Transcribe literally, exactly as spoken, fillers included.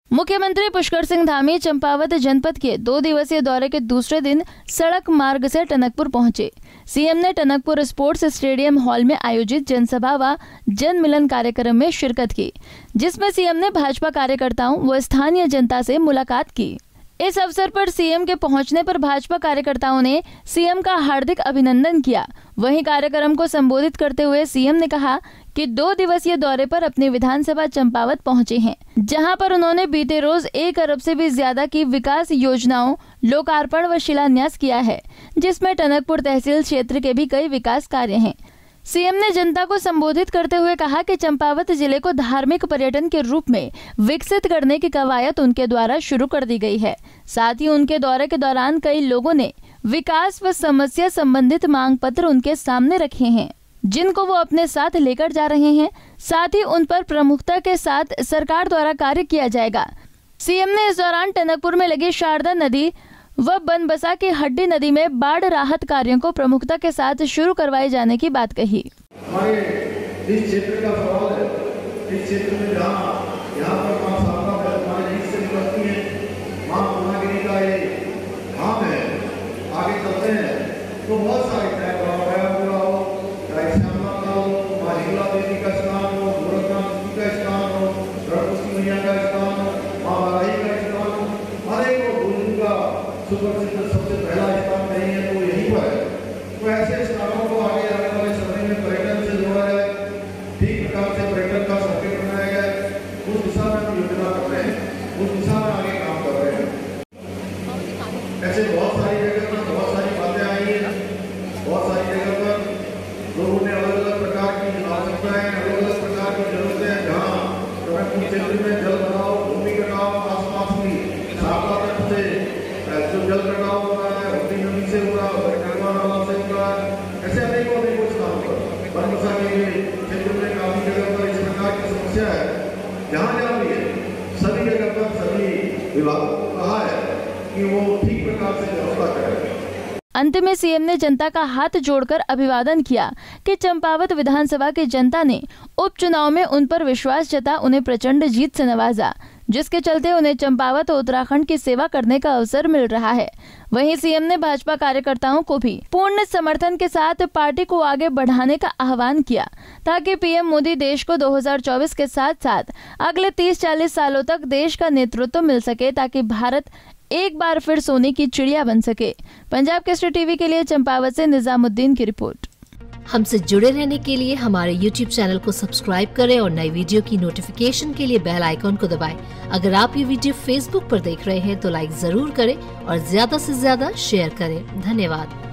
मुख्यमंत्री पुष्कर सिंह धामी चंपावत जनपद के दो दिवसीय दौरे के दूसरे दिन सड़क मार्ग से टनकपुर पहुंचे। सीएम ने टनकपुर स्पोर्ट्स स्टेडियम हॉल में आयोजित जनसभा व जन मिलन कार्यक्रम में शिरकत की, जिसमें सीएम ने भाजपा कार्यकर्ताओं व स्थानीय जनता से मुलाकात की। इस अवसर पर सीएम के पहुंचने पर भाजपा कार्यकर्ताओं ने सीएम का हार्दिक अभिनंदन किया। वहीं कार्यक्रम को संबोधित करते हुए सीएम ने कहा कि दो दिवसीय दौरे पर अपनी विधानसभा चंपावत पहुंचे हैं, जहां पर उन्होंने बीते रोज एक अरब से भी ज्यादा की विकास योजनाओं लोकार्पण व शिलान्यास किया है, जिसमें टनकपुर तहसील क्षेत्र के भी कई विकास कार्य हैं। सीएम ने जनता को संबोधित करते हुए कहा कि चंपावत जिले को धार्मिक पर्यटन के रूप में विकसित करने की कवायद उनके द्वारा शुरू कर दी गई है। साथ ही उनके दौरे के दौरान कई लोगों ने विकास व समस्या संबंधित मांग पत्र उनके सामने रखे हैं, जिनको वो अपने साथ लेकर जा रहे हैं। साथ ही उन पर प्रमुखता के साथ सरकार द्वारा कार्य किया जाएगा। सीएम ने इस दौरान टनकपुर में लगी शारदा नदी व बनबसा की हड्डी नदी में बाढ़ राहत कार्यों को प्रमुखता के साथ शुरू करवाए जाने की बात कही। हमारे इस क्षेत्र का सवाल है, इस क्षेत्र में जहाँ यहाँ पर मां शारदा हमारे बीच से निकलती है, मां पूर्णागिरी का ये धाम है, आगे चलते हैं तो बहुत सारे चाहे पूरा हो, चाहे श्यामला का हो, मां हिंगला देवी का स्थान हो, गोरखनाथ जी का स्थान हो, द्रौपदी मैया का स्थान हो, मां वाराही का स्थान हो, हर एक को गुरु का सुप्रसिद्ध सबसे पहला स्थान नहीं है तो यही पर है। तो ऐसे स्थानों को आगे आने वाले समय में पर्यटन से जोड़ा जाए, ठीक प्रकार से पर्यटन का सर्किट बनाया जाए, उस दिशा में हम योजना कर रहे हैं, उस दिशा में आगे काम कर रहे हैं। ऐसे बहुत सारी जगह पर बहुत सारी बातें आई हैं, बहुत सारी जगह पर लोगों ने अलग अलग प्रकार की आवश्यकताएं, अलग अलग प्रकार की जरूरतें हैं। जहाँ टनकपुर क्षेत्र में जल बनाओ, भूमि कटाओ, आसपास की शारदा तट से जो जल कटाव हो रहा है, हड्डी नदी से हो रहा है, करवा नाला से हो रहा है, ऐसे अनेकों अनेकों स्थानों पर बनबसा के क्षेत्र में काफी जगह पर इस प्रकार की समस्या है। जहाँ जहाँ भी है सभी जगह पर सभी विभागों को कहा है कि वो ठीक प्रकार से व्यवस्था करें। अंत में सीएम ने जनता का हाथ जोड़कर अभिवादन किया कि चंपावत विधानसभा की जनता ने उपचुनाव में उन पर विश्वास जता उन्हें प्रचंड जीत से नवाजा, जिसके चलते उन्हें चंपावत और उत्तराखंड की सेवा करने का अवसर मिल रहा है। वहीं सीएम ने भाजपा कार्यकर्ताओं को भी पूर्ण समर्थन के साथ पार्टी को आगे बढ़ाने का आह्वान किया, ताकि पीएम मोदी देश को दो हज़ार चौबीस के साथ साथ अगले तीस चालीस सालों तक देश का नेतृत्व मिल सके, ताकि भारत एक बार फिर सोने की चिड़िया बन सके। पंजाब केसरी टीवी के लिए चंपावत से निजामुद्दीन की रिपोर्ट। हमसे जुड़े रहने के लिए हमारे यूट्यूब चैनल को सब्सक्राइब करें और नई वीडियो की नोटिफिकेशन के लिए बेल आइकॉन को दबाएं। अगर आप ये वीडियो फेसबुक पर देख रहे हैं तो लाइक जरूर करें और ज्यादा से ज्यादा शेयर करें। धन्यवाद।